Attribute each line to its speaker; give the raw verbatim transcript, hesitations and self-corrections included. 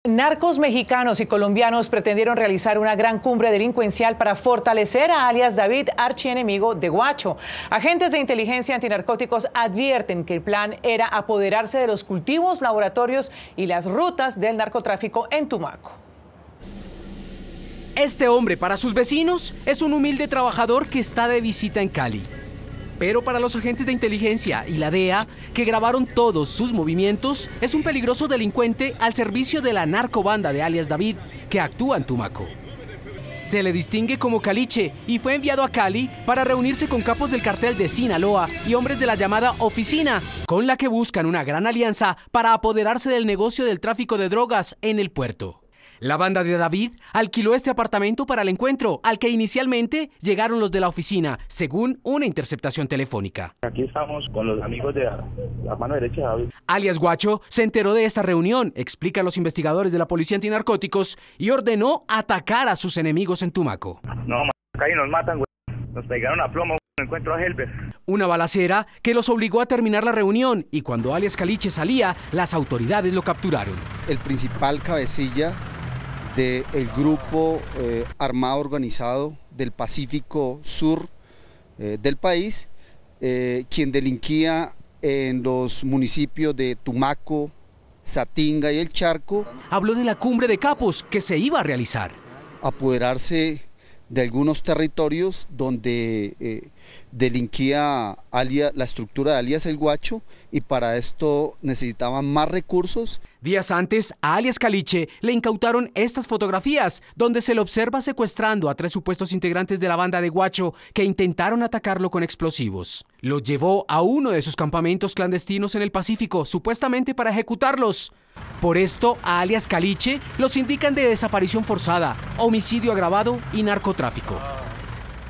Speaker 1: Narcos mexicanos y colombianos pretendieron realizar una gran cumbre delincuencial para fortalecer a alias David, archienemigo de Guacho. Agentes de inteligencia antinarcóticos advierten que el plan era apoderarse de los cultivos, laboratorios y las rutas del narcotráfico en Tumaco.
Speaker 2: Este hombre, para sus vecinos, es un humilde trabajador que está de visita en Cali. Pero para los agentes de inteligencia y la D E A, que grabaron todos sus movimientos, es un peligroso delincuente al servicio de la narcobanda de alias David, que actúa en Tumaco. Se le distingue como Caliche y fue enviado a Cali para reunirse con capos del cartel de Sinaloa y hombres de la llamada Oficina, con la que buscan una gran alianza para apoderarse del negocio del tráfico de drogas en el puerto. La banda de David alquiló este apartamento para el encuentro, al que inicialmente llegaron los de la oficina, según una interceptación telefónica.
Speaker 3: Aquí estamos con los amigos de la, la mano derecha de David.
Speaker 2: Alias Guacho se enteró de esta reunión, explican los investigadores de la Policía Antinarcóticos, y ordenó atacar a sus enemigos en Tumaco.
Speaker 3: No, acá y nos matan, güey. Nos pegaron a plomo, güey. Encuentro a Helber.
Speaker 2: Una balacera que los obligó a terminar la reunión, y cuando alias Caliche salía, las autoridades lo capturaron.
Speaker 4: El principal cabecilla del grupo eh, armado organizado del Pacífico Sur eh, del país, eh, quien delinquía en los municipios de Tumaco, Satinga y El Charco.
Speaker 2: Habló de la cumbre de capos que se iba a realizar.
Speaker 4: Apoderarse de algunos territorios donde eh, delinquía alia, la estructura de alias El Guacho, y para esto necesitaban más recursos.
Speaker 2: Días antes, a alias Caliche le incautaron estas fotografías, donde se le observa secuestrando a tres supuestos integrantes de la banda de Guacho que intentaron atacarlo con explosivos. Los llevó a uno de sus campamentos clandestinos en el Pacífico, supuestamente para ejecutarlos. Por esto, a alias Caliche los indican de desaparición forzada, homicidio agravado y narcotráfico.